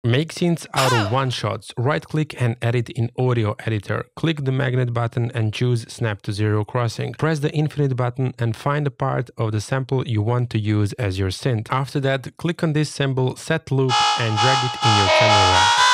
Make scenes out of one-shots. Right-click and edit in Audio Editor. Click the magnet button and choose Snap to Zero Crossing. Press the infinite button and find the part of the sample you want to use as your synth. After that, click on this symbol, set loop, and drag it in your camera rack.